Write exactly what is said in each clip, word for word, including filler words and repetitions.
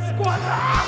escuadra.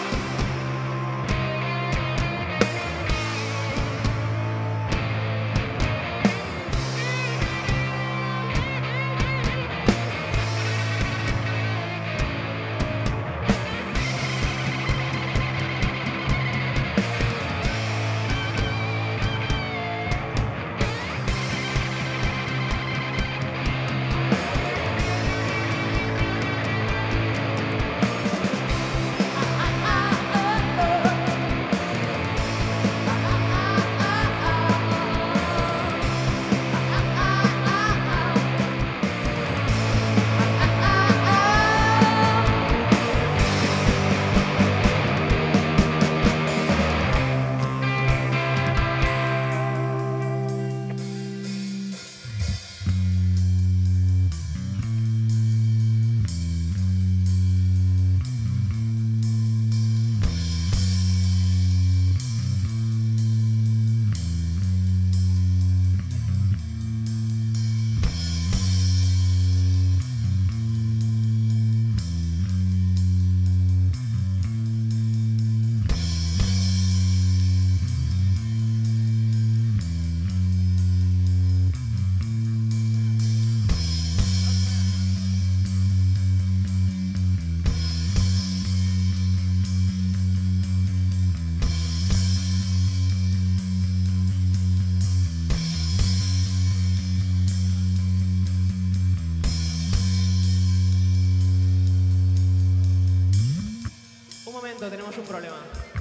Tenemos un problema.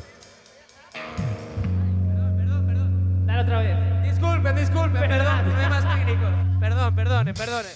Perdón, perdón, perdón. Dale otra vez. Disculpen, disculpen, Perdón. perdón, problemas técnicos. Perdón, perdone, perdone.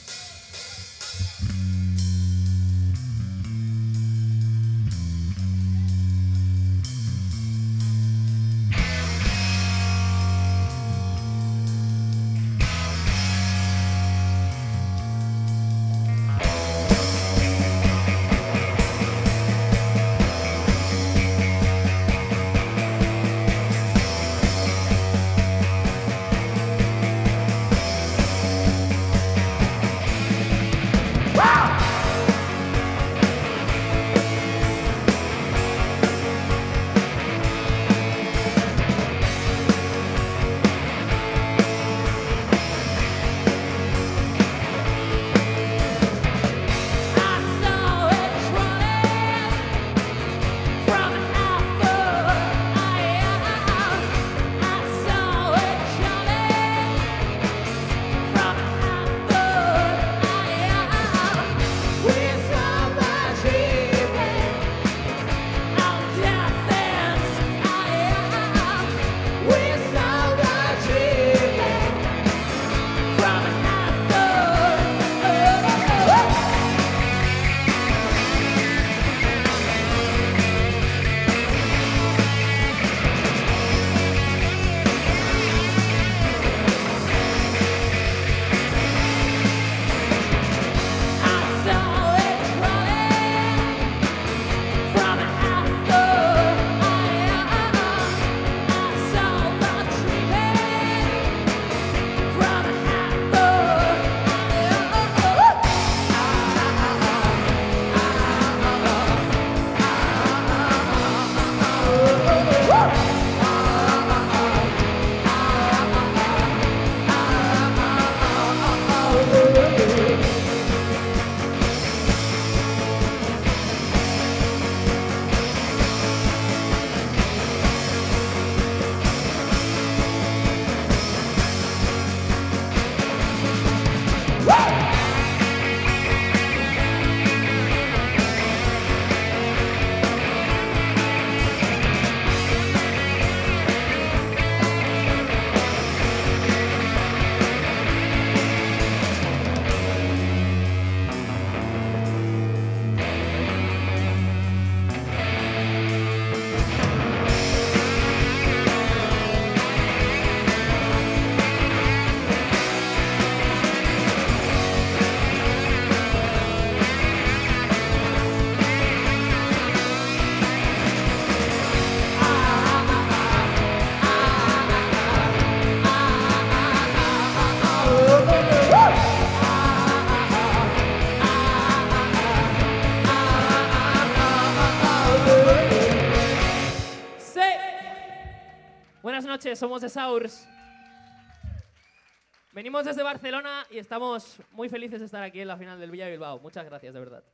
buenas noches, somos The Sours. Venimos desde Barcelona y estamos muy felices de estar aquí en la final del Villa Bilbao. Muchas gracias, de verdad.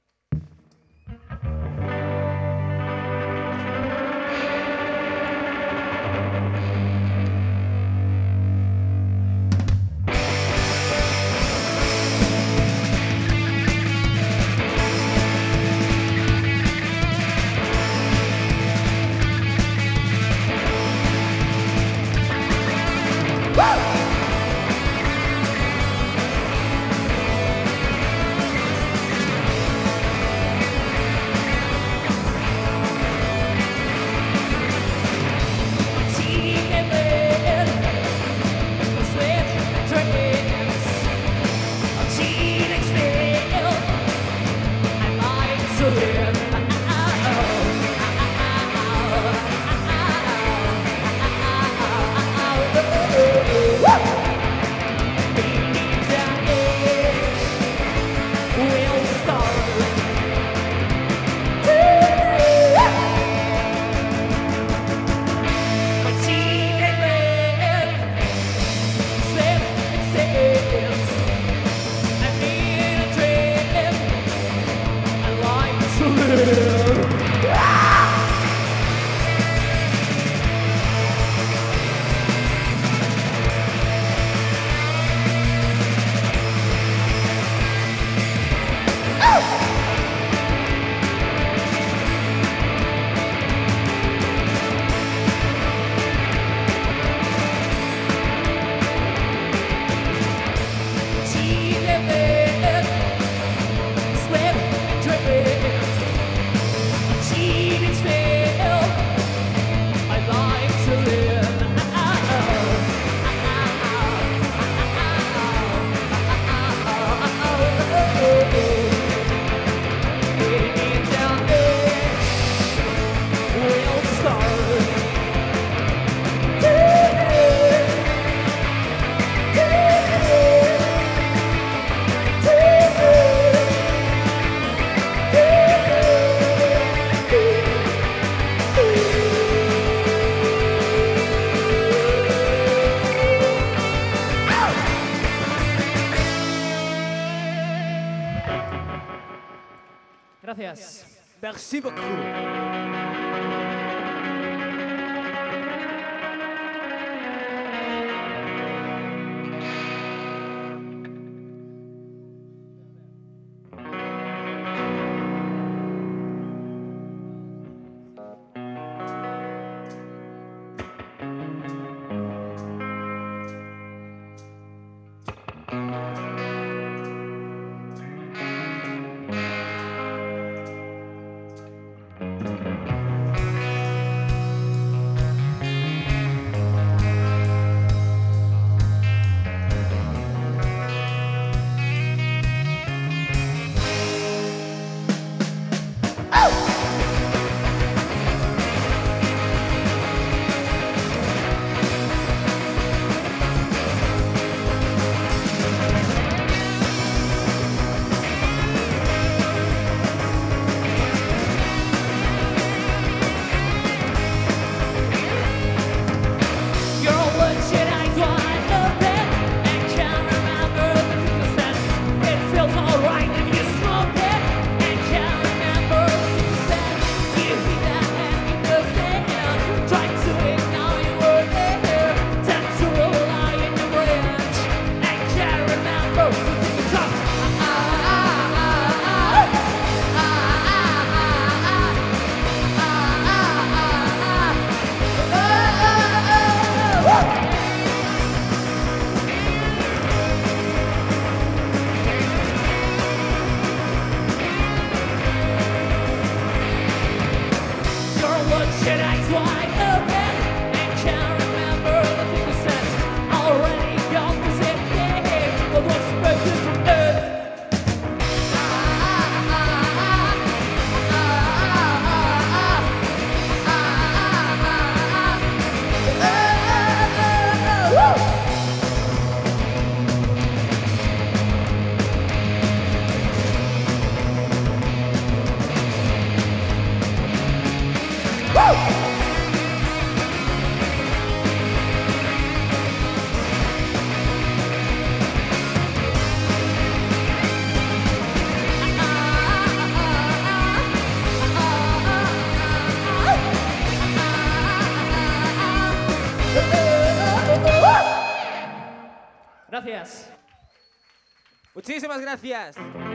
Gracias. Merci beaucoup. Gracias. Muchísimas gracias.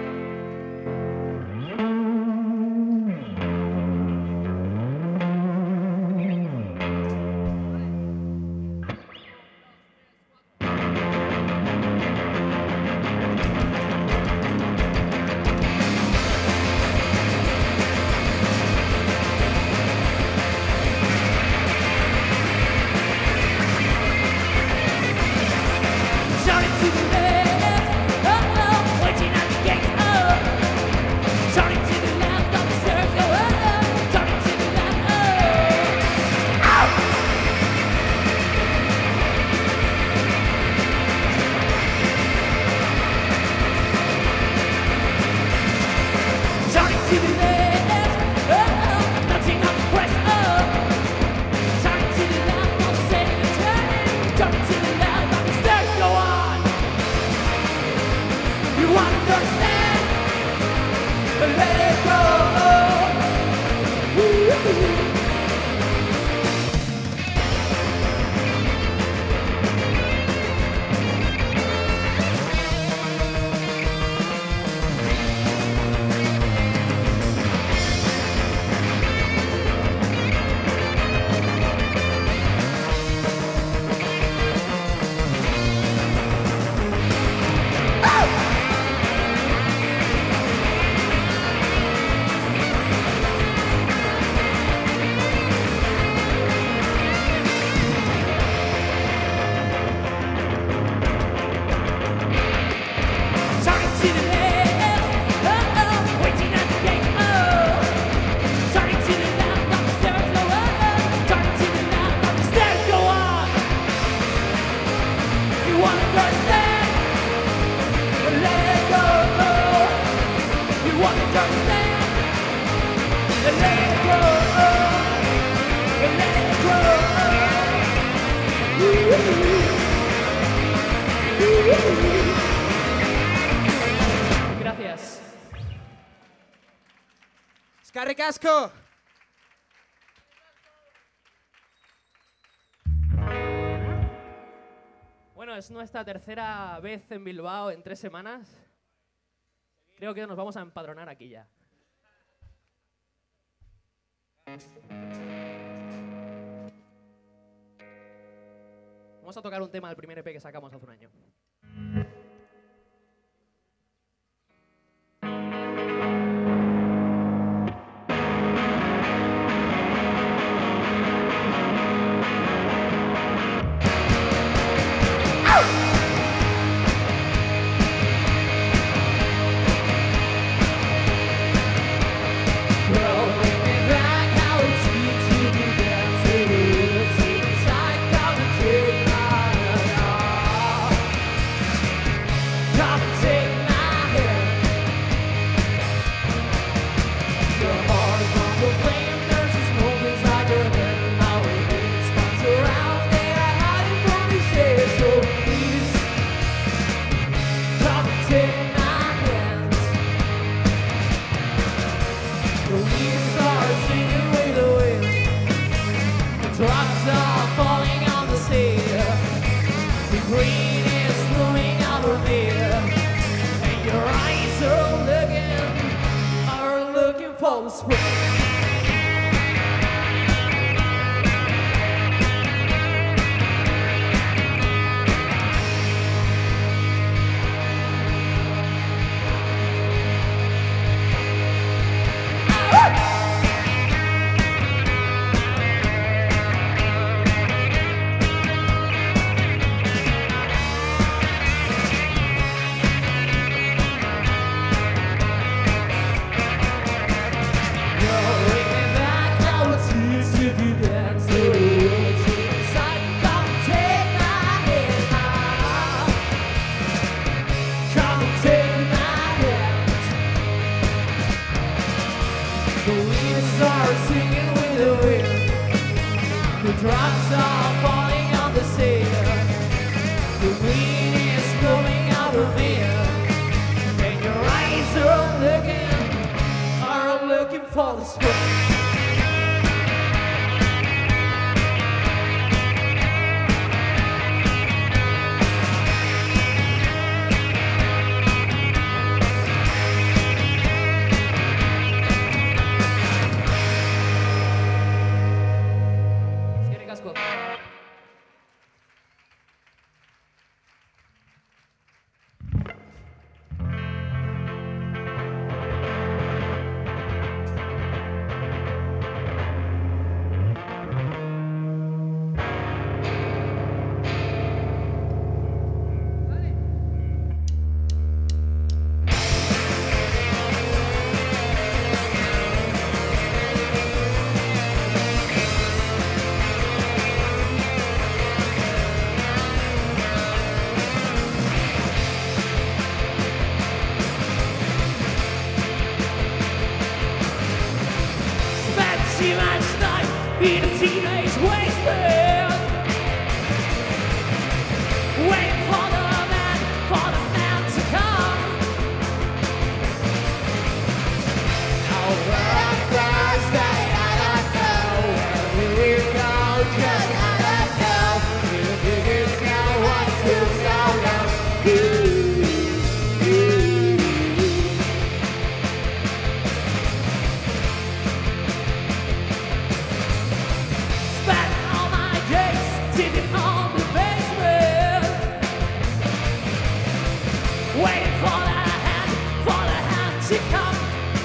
Shouting to the left, oh, oh, waiting at the gates, oh. Shouting to the left, on the stairs, go, oh, oh. Shouting to the left, oh. Ow! Shouting to the left, oh, oh, bouncing on the crest, oh. Shouting to the left, on the stairs, turning. Shouting to the left, on the stairs, go on. You understand? Let it go. Woo-hoo. Shouting to the left, oh, oh, waiting at the gate, oh. Shouting to the left, on the stairs, go, oh, oh. Shouting to the left, on the stairs, go on. You understand? Let it go. You understand? Let it go. Let it go. Woo-hoo. Gracias. Eskerrik asko. Bueno, es nuestra tercera vez en Bilbao en tres semanas. Creo que nos vamos a empadronar aquí ya. Vamos a tocar un tema del primer E P que sacamos hace un año. Girl, bring me back how it's easy to get to it. Seems like I'm a take my heart. Come and take my hand. Your heart is on the flame. There's this moment inside your head. Now it spins around and I hide it from the shade. So please, come and take my hand. The leaves are singing with the wind. The drops are falling on the sea. The green is blooming over there. And your eyes are looking, are looking for the spring. Drops are falling on the sea. The wind is blowing out of here. And your eyes are looking, are looking for the spring. in a teenage wasteland, waiting for the man, for the man to come. Now where I'm Thursday, I don't know where we go, 'cause I don't know if it's now what feels now now. Spent all my days sitting on the basement, waiting for the hand, for the hand to come.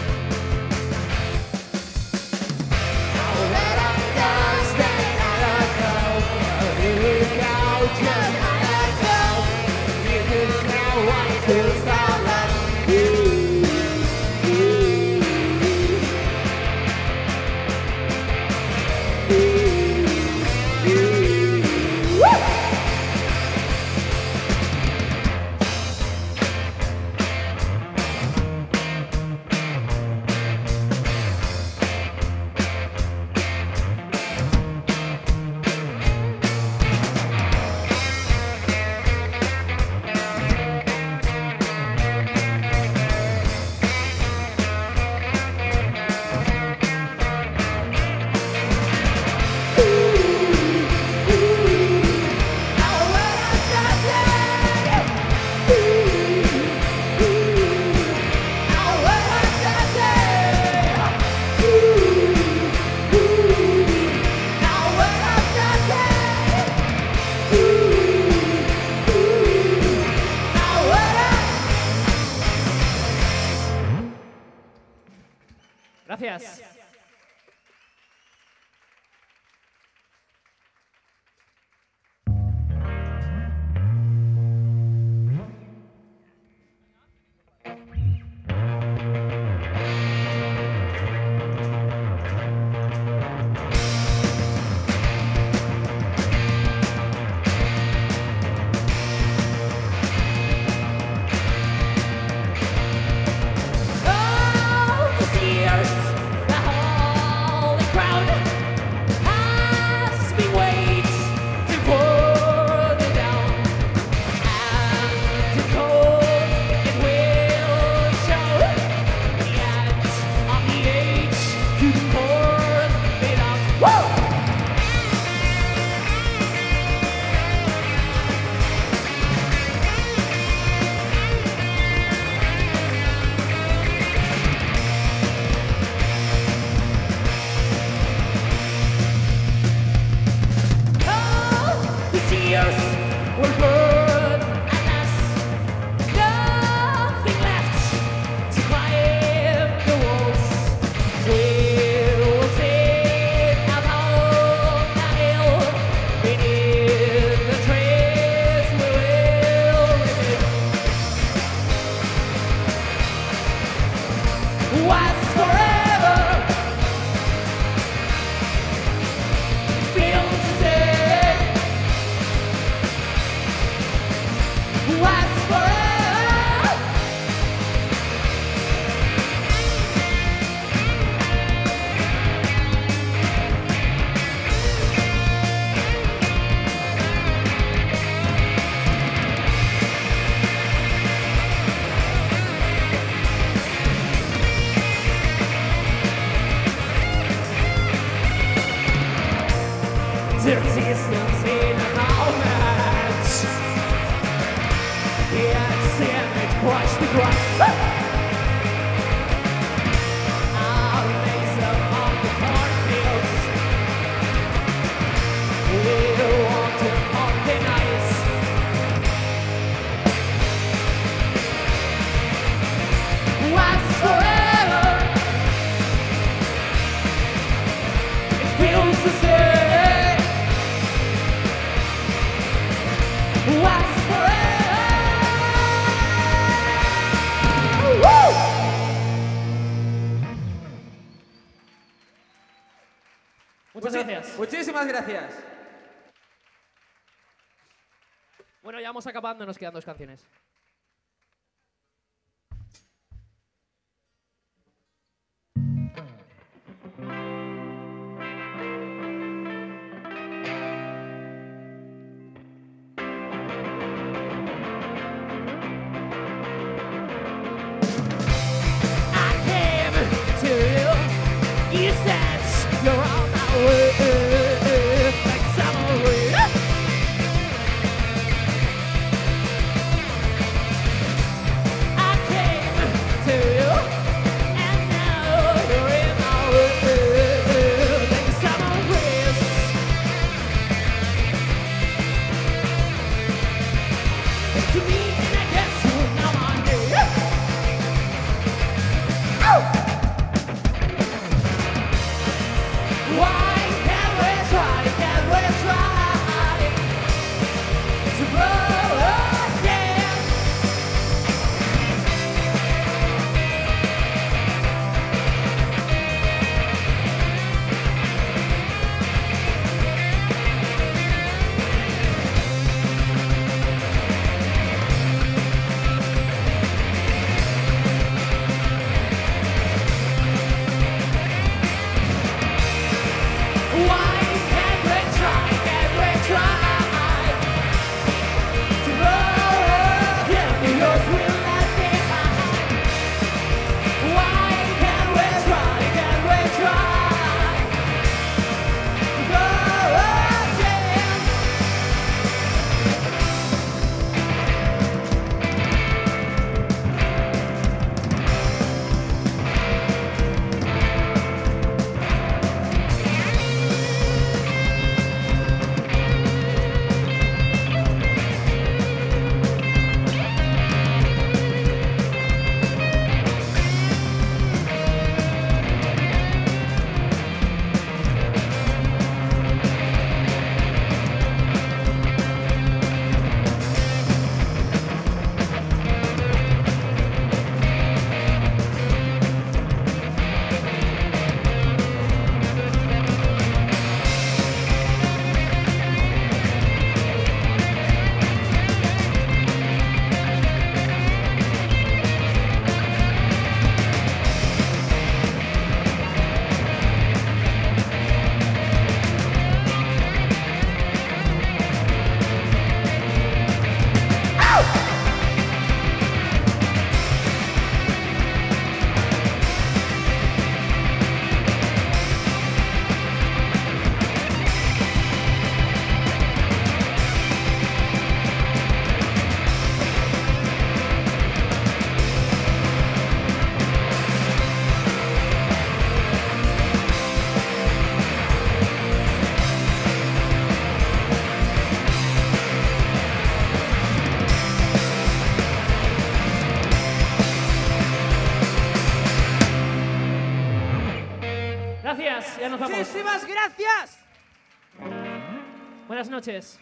Now that I'm Thursday, I don't know where we go, 'cause I don't know if it's now what feels now like. Gracias. Oh, these years, the holy crowd has been waiting to pour me down, and the cold it will show the end of the age to pour me down. Woo! Oh, these years will burn and there's nothing left to climb the walls. We'll sit upon the hill, beneath the trees we will remain. What's forever? Feels the same. What's forever? There's distance in a moment, yet seeing it crush the grass. I'll raise them on the cornfields. We want to organize. What's forever? It feels the same. What's forever? Woo! Muchas gracias. Muchísimas gracias. Bueno, ya vamos acabando, nos quedan dos canciones. Gracias, ya nos vamos. Muchísimas gracias. Buenas noches.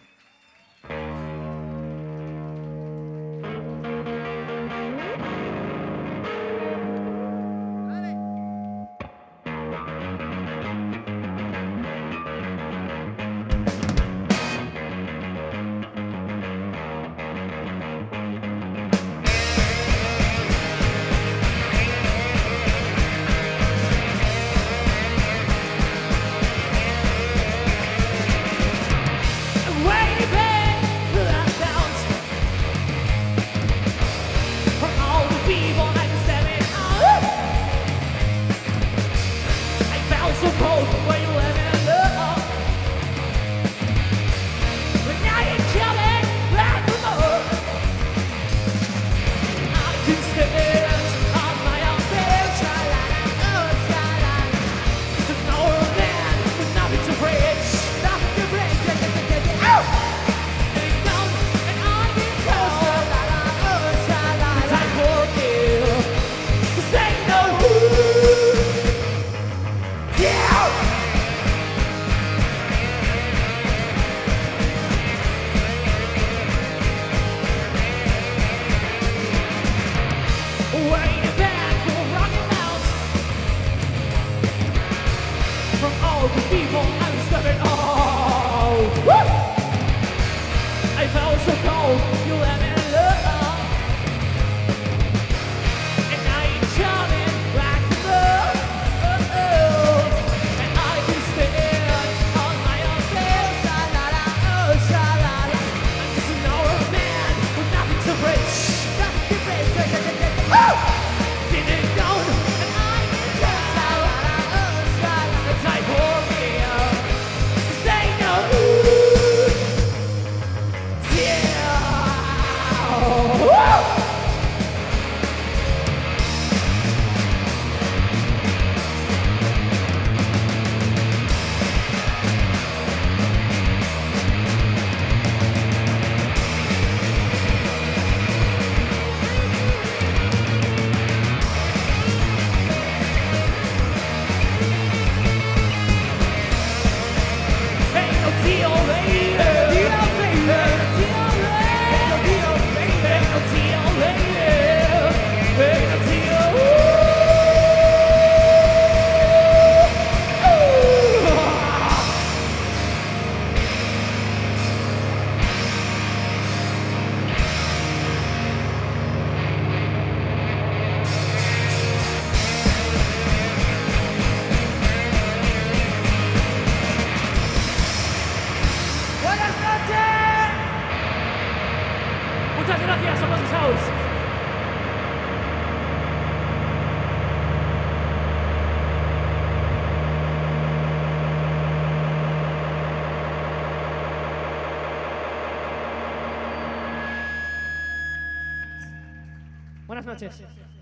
Time for me. gracias, somos Isaus. Buenas noches.